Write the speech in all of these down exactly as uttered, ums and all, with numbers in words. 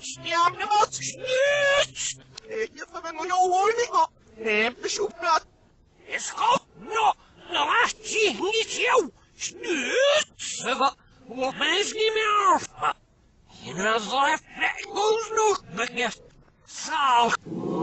Stjärnevats snus! Jag får väl nå ordninga. Det är personat. Det ska nå. Nå, inget jag. Snus! Vad? Vad mänsklig med arfa? Innan så är fläckos nog begärt. Salt.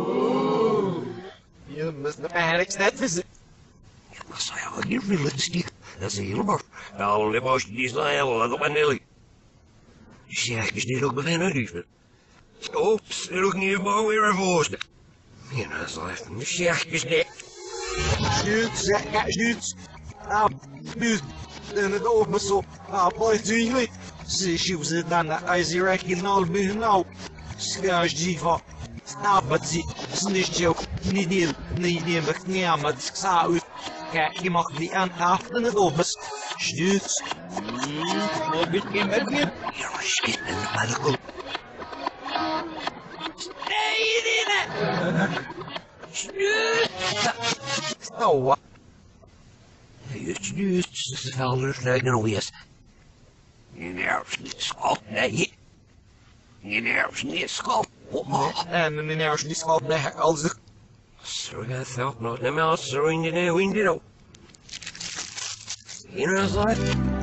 You must not have extended. Mas jag är realistisk. Det är helbart. Alle måste disa alla de vanilj. Säkert det nog beväna dyfet. Stops, det nog ner bara vid revåsne. Innan så är det säkert det. Slut, säkert slut. Ja, slut. Den är då med så. Ja, på ett tydligt. Se tjuset denna Isaac all me now. Ska jiva. Snabbatsi. Snitcho. Nidil. Nidil. Beknämat. Ska ut. Kijk, mag die aan aften het op is. Stuurt. Wat ben je met me? Ja, schiet in de medical. Stay in it! Stuurt! Oh, wat? Je stuurt. Het is wel rustig en wees. Je nerves niet schot, nee. Je nerves niet schot. En de nerves niet schot, nee, als ik. Så jag thought not the mouse so in the window. You know what?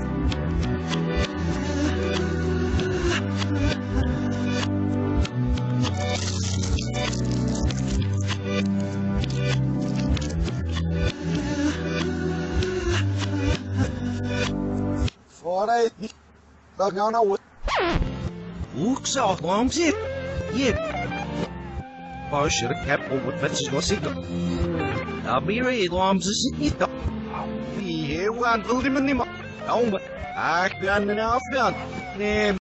For it. But no no what? Looks off long zip. Yeah. Başarık وتفتش وثيقة. طبيعي ضام زيتة. فيه وان ظلم النمى. أو أكبر من أفغان.